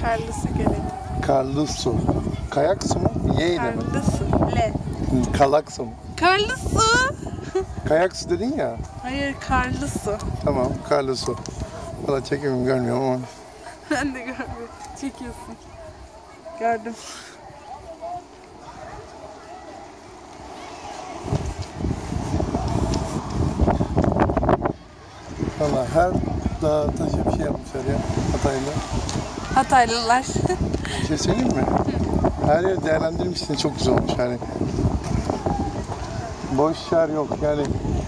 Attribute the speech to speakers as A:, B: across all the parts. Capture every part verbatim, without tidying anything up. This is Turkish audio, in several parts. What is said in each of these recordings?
A: Karlı su gölü.
B: Karlı su. Kayak su mu? Y ile mi?
A: Karlı su. L.
B: Kalak su mu?
A: Karlı su.
B: Kayak su dedin ya.
A: Hayır, karlı su.
B: Tamam, karlı su. Valla çekimimi görmüyorum ama.
A: Ben de görmüyorum. Çekiyorsun. Gördüm.
B: Valla her dağ taşı bir şey yapmışlar ya Hatay'da.
A: Hataylılar.
B: Bir şey söyleyeyim mi? Her yer değerlendirmişsin, çok güzel olmuş yani. Boş yer yok yani.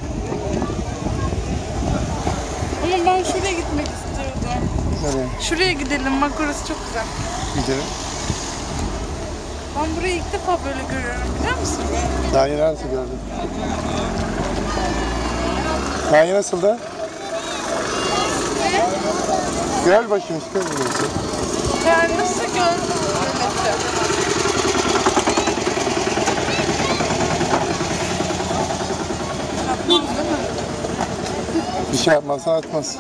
A: Ama ben şuraya gitmek istiyordum.
B: Nereye?
A: Şuraya gidelim, bak orası çok güzel.
B: Gidelim.
A: Ben burayı ilk defa böyle görüyorum, biliyor musun?
B: Daha yeni nasıl gördün? Daha yeni nasıl da? Göl başıymış kız burası.
A: Yani nasıl gördüm öyleyse. Yapmaz değil mi?
B: Bir şey yapmazsan atmaz.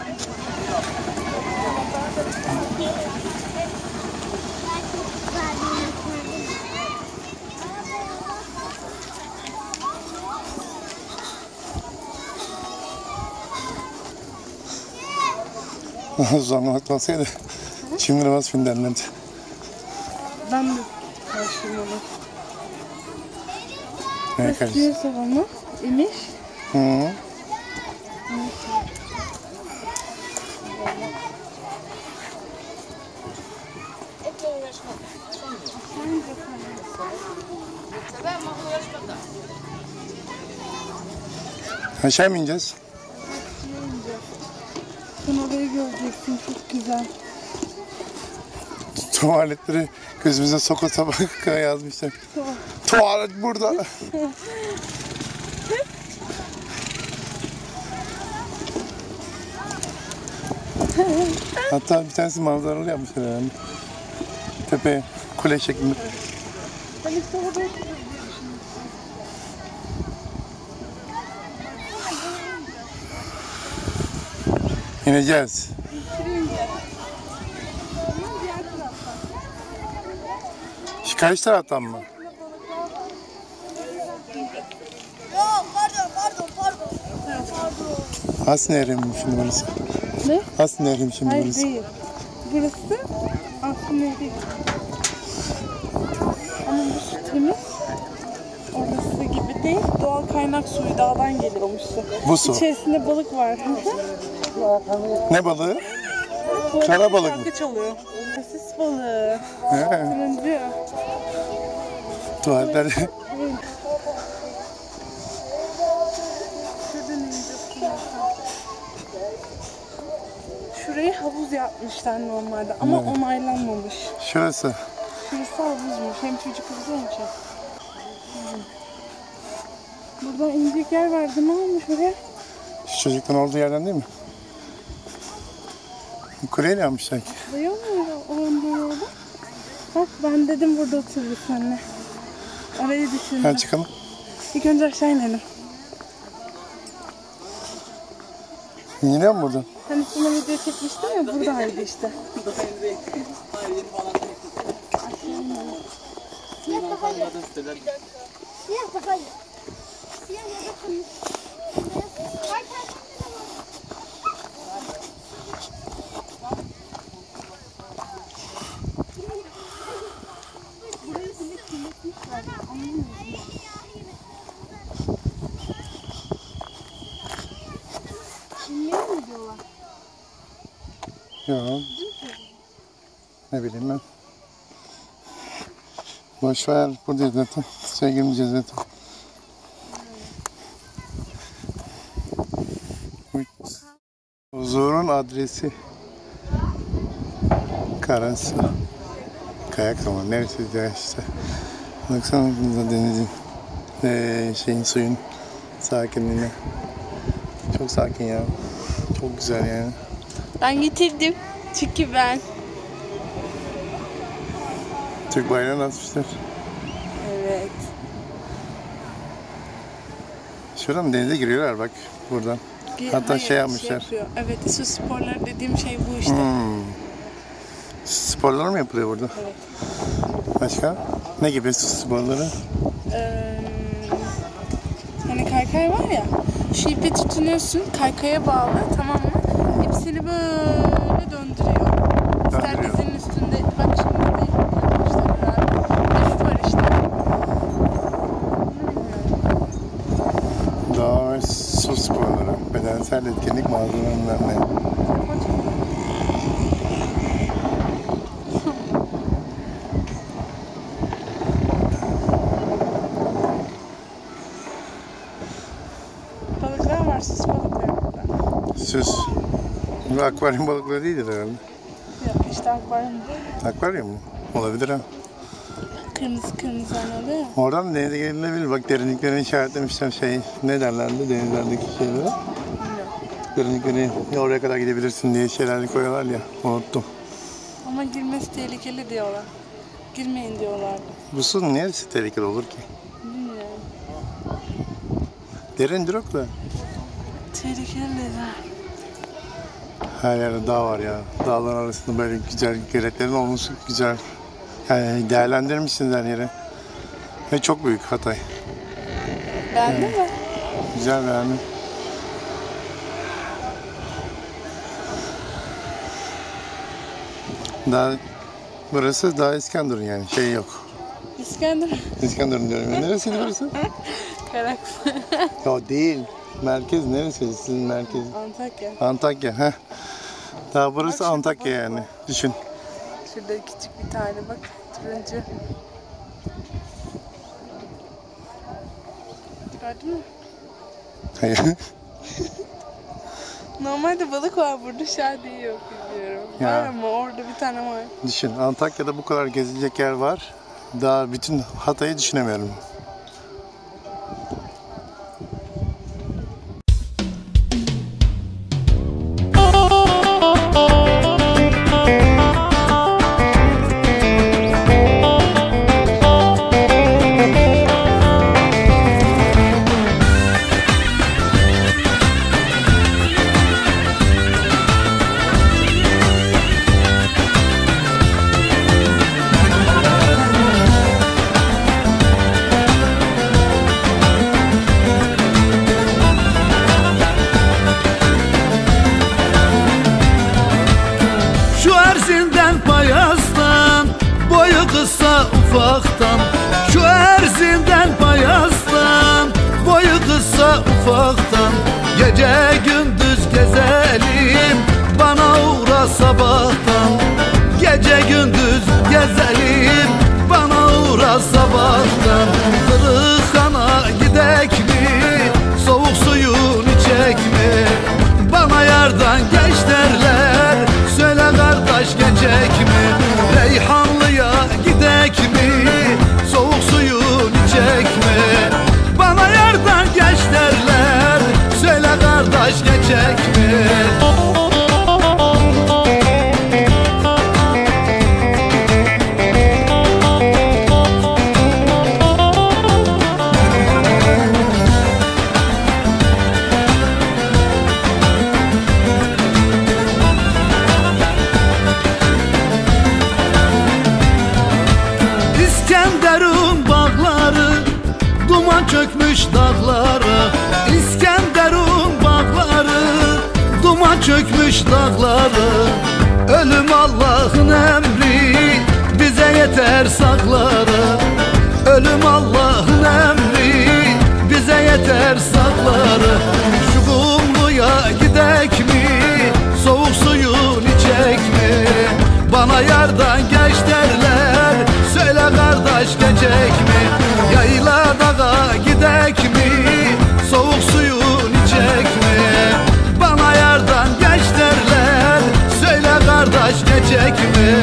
B: Uzanmak olsaydı şimdi namaz film derlerdi.
A: Ben de karşıyım onu.
B: Ne karşı?
A: Eskiye salonu imiş.
B: Hı -hı. Aşağı mı ineceğiz?
A: Sen orayı göreceksin, çok güzel.
B: Tuvaletleri gözümüze soka soka yazmışlar. Tuvalet burada. Hatta bir tanesi manzaralı yapmışlar yani. Tepe, kule şeklinde.
A: Ben işte orada
B: İneceğiz. Şu karşı taraftan mı?
C: Yok, pardon, pardon, pardon.
B: As Nehri'ymiş şimdi burası.
A: Ne?
B: As Nehri'ymiş şimdi
A: Hayır
B: burası.
A: değil. Burası aslında değil. Ama bu su temiz. Orası gibi değil. Doğal kaynak suyu, dağdan geliyormuş su.
B: Bu su.
A: İçerisinde balık var.
B: Ne balığı? Kara balık mı?
A: Şarkı çalıyor. Sosis balığı.
B: He.
A: Turuncu.
B: Tuvaletler.
A: Şuradan ineceğiz. Şurayı havuz yapmışlar normalde ama
B: Evet.
A: onaylanmamış.
B: Şurası.
A: Şurası havuzmuş. Hem çocuk havuzu hem şey. Buradan inecek yer vardı. Ne olmuş oraya?
B: Şu çocukların olduğu yerden değil mi? Kuleyle yapmışlar ki.
A: Dayıyor mu orada orada? Bak ben dedim burada otururuz seninle. Orayı düşündüm.
B: Hadi çıkalım.
A: İlk önce aşağı inelim.
B: İniyor mu buradan?
A: Hani sana video çekmiştim ya, buradaydı işte.
C: Siyah kafayı. Siyah kafayı. Siyah ya da kırmızı. Ay, ay. Niye mi diyorlar?
B: Yok. Ne bileyim ben. Boş ver, buradayız zaten. Suya girmeyeceğiz zaten. Huzurun adresi. Karasu. Kayak ama neresi diye işte. Baksana burada denizin, ee, şeyin suyun sakinliğine. Çok sakin ya. Çok güzel yani.
A: Ben getirdim. Çünkü ben.
B: Türk bayrağını asmışlar.
A: Evet.
B: Şuradan denize giriyorlar bak buradan. Hatta
A: Hayır,
B: şey yapmışlar.
A: yapıyor. Evet, su sporları dediğim şey bu işte.
B: Hmm. sporlar mı yapılıyor burada?
A: Evet.
B: Başka? Ne gibi su sporları?
A: Ee, hani kaykay var ya, şu ipi tutunuyorsun, kaykaya bağlı, tamam mı? İp seni böyle döndürüyor. İster
B: Döndürüyor.
A: dizinin üstünde, bak şimdi de yapmışlar herhalde. Def var işte. Bunu bilmiyorum.
B: Dağ ve su sporları, bedensel etkinlik malzemelerinden ne?
A: Balıklar var, süs balıkları burada.
B: Süs. Bu akvaryum balıkları değildir herhalde.
A: Yok işte akvaryum değil.
B: Akvaryum mu? Olabilir ha.
A: Kırmızı kırmızı hani oluyor ya.
B: Oradan denize gelinebilir. Bak derinliklerini işaretlemişler şey. Ne derlerdi denizlerdeki şeylere?
A: Bilmiyorum.
B: Derinlikleri oraya kadar gidebilirsin diye şeyler koyuyorlar ya. Unuttum.
A: Ama girmesi tehlikeli diyorlar. Girmeyin diyorlardı.
B: Bu su neresi tehlikeli olur ki?
A: Bilmiyorum.
B: Derindir o da.
A: Tehlikeli dediler.
B: Her yerde dağ var ya. Dağlar arasında böyle güzel göletlerin olması güzel. Yani değerlendirmişsiniz her yere. Ve çok büyük Hatay.
A: Beğendin mi?
B: Güzel beğendim. Daha burası daha İskenderun yani şey yok.
A: İskender.
B: İskenderun diyorum. ya. Neresiydi burası?
A: Karaksı.
B: Ya değil. Merkez neresi? Sizin merkez?
A: Antakya.
B: Antakya. Heh. Daha burası
A: Bak şurada
B: Antakya
A: bak.
B: yani. Düşün.
A: Şurada küçük bir tane bak. Turuncu. Gördün mü?
B: Hayır.
A: Normalde balık var burada, şadiye yok bilmiyorum.
B: Ya.
A: Var ama orada bir tane var.
B: Düşün. Antakya'da bu kadar gezilecek yer var. Daha bütün Hatay'ı düşünemiyorum.
D: Şu Erzin'den Payas'tan, boyu kısa ufaktan. Şu Erzin'den Payas'tan, boyu kısa ufaktan. Gece gündüz gezelim, bana uğra sabahtan. Gece gündüz gezelim, bana uğra sabahtan. Kırıkhan'a gidek mi, soğuk suyun içek mi? Bana yardan geç derler, söyle kardeş geçecek mi? Reyhanlı'ya gidek mi, soğuk suyun içecek mi? Bana yardan geç derler, söyle kardeş geçecek mi? İskenderun bağları, duman çökmüş dağlara. İskenderun bağları, duman çökmüş dağlara. Ölüm Allah'ın emri, bize yeter saklara. Ölüm Allah'ın emri, bize yeter saklara. Şu kumluya gidek mi, soğuk suyun içek mi? Bana yardan geç derler, söyle kardeş geçecek mi? Yayla dağa gidek mi, soğuk suyun içecek mi? Bana yardan geç derler, söyle kardeş geçecek mi?